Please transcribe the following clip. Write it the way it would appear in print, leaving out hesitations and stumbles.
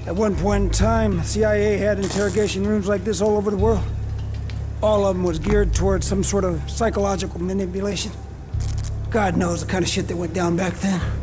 At one point in time, the CIA had interrogation rooms like this all over the world. All of them was geared towards some sort of psychological manipulation. God knows the kind of shit that went down back then.